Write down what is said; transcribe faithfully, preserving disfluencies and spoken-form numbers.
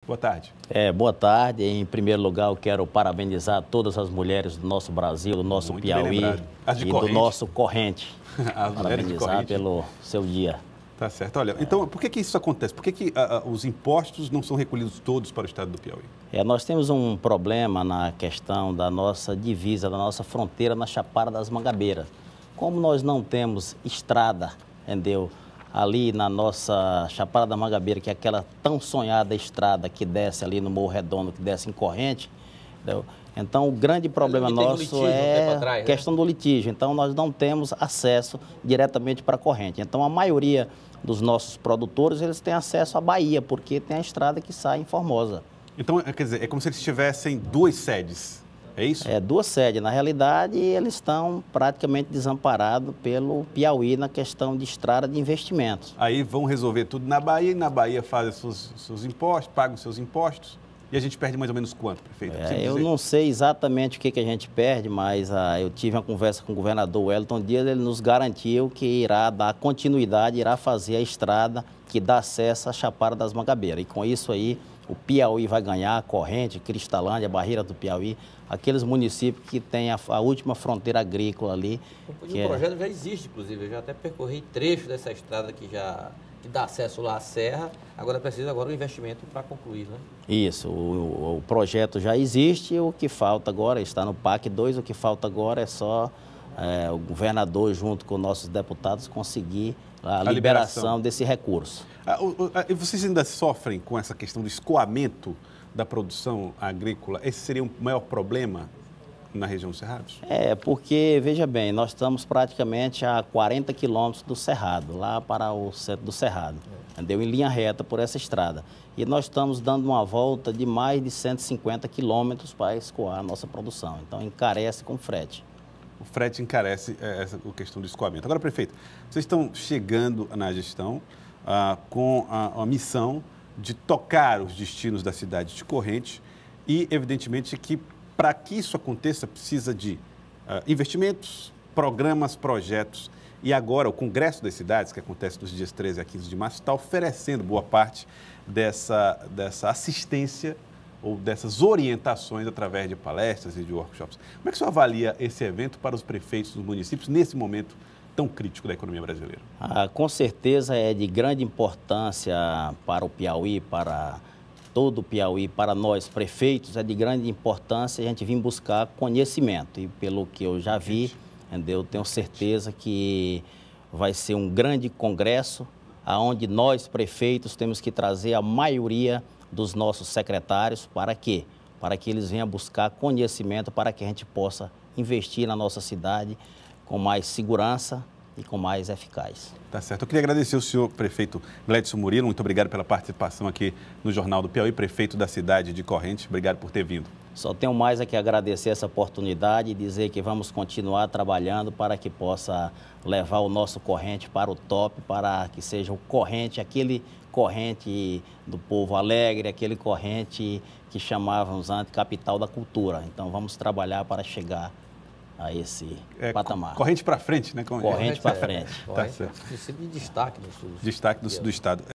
Boa tarde. É, boa tarde. Em primeiro lugar, eu quero parabenizar todas as mulheres do nosso Brasil, do nosso Muito Piauí As de e corrente. do nosso corrente. As mulheres de Parabenizar corrente. pelo seu dia. Tá certo. Olha, é. Então, por que que isso acontece? Por que que uh, uh, os impostos não são recolhidos todos para o estado do Piauí? É, nós temos um problema na questão da nossa divisa, da nossa fronteira na Chapada das Mangabeiras. Como nós não temos estrada, entendeu? Ali na nossa Chapada da Mangabeira, que é aquela tão sonhada estrada que desce ali no Morro Redondo, que desce em corrente, entendeu? Então, o grande problema nosso litígio, é a né? questão do litígio. Então, nós não temos acesso diretamente para a corrente. Então, a maioria dos nossos produtores, eles têm acesso à Bahia, porque tem a estrada que sai em Formosa. Então, quer dizer, é como se eles tivessem duas sedes, é isso? É, duas sedes. Na realidade, eles estão praticamente desamparados pelo Piauí na questão de estrada de investimentos. Aí vão resolver tudo na Bahia, e na Bahia fazem seus, seus impostos, pagam seus impostos, e a gente perde mais ou menos quanto, prefeito? É, eu não sei exatamente o que, que a gente perde, mas ah, eu tive uma conversa com o governador Wellington Dias, ele nos garantiu que irá dar continuidade, irá fazer a estrada que dá acesso à Chapada das Mangabeiras. E com isso aí, o Piauí vai ganhar, a Corrente, Cristalândia, Barreira do Piauí, aqueles municípios que têm a, a última fronteira agrícola ali. O projeto é... já existe, inclusive, eu já até percorri trecho dessa estrada que já que dá acesso lá à serra, agora precisa agora o investimento para concluir, né? Isso, o, o projeto já existe, o que falta agora, está no P A C dois, o que falta agora é só é, o governador, junto com nossos deputados, conseguir a, a liberação, liberação desse recurso. Ah, o, o, e vocês ainda sofrem com essa questão do escoamento da produção agrícola? Esse seria o maior problema na região dos Cerrados? É, porque, veja bem, nós estamos praticamente a quarenta quilômetros do Cerrado, lá para o centro do Cerrado, entendeu? Em linha reta por essa estrada. E nós estamos dando uma volta de mais de cento e cinquenta quilômetros para escoar a nossa produção. Então, encarece com frete. O frete encarece é, essa a questão do escoamento. Agora, prefeito, vocês estão chegando na gestão ah, com a, a missão de tocar os destinos da cidade de Corrente e, evidentemente, que para que isso aconteça precisa de uh, investimentos, programas, projetos. E agora o Congresso das Cidades, que acontece dos dias treze a quinze de março, está oferecendo boa parte dessa, dessa assistência ou dessas orientações através de palestras e de workshops. Como é que o senhor avalia esse evento para os prefeitos dos municípios nesse momento tão crítico da economia brasileira? Ah, com certeza é de grande importância para o Piauí, para todo o Piauí, para nós prefeitos, é de grande importância a gente vir buscar conhecimento. E pelo que eu já vi, eu tenho certeza que vai ser um grande congresso, onde nós prefeitos temos que trazer a maioria dos nossos secretários. Para quê? Para que eles venham buscar conhecimento, para que a gente possa investir na nossa cidade com mais segurança e com mais eficaz. Tá certo. Eu queria agradecer o senhor prefeito Gledson Murilo, muito obrigado pela participação aqui no Jornal do Piauí, prefeito da cidade de Corrente, obrigado por ter vindo. Só tenho mais a que agradecer essa oportunidade e dizer que vamos continuar trabalhando para que possa levar o nosso Corrente para o top, para que seja o Corrente, aquele Corrente do povo alegre, aquele Corrente que chamávamos antes capital da cultura. Então vamos trabalhar para chegar a esse é, patamar. Corrente para frente, né? Corrente para frente. Tá certo. Princípio de destaque do, destaque do, do Estado.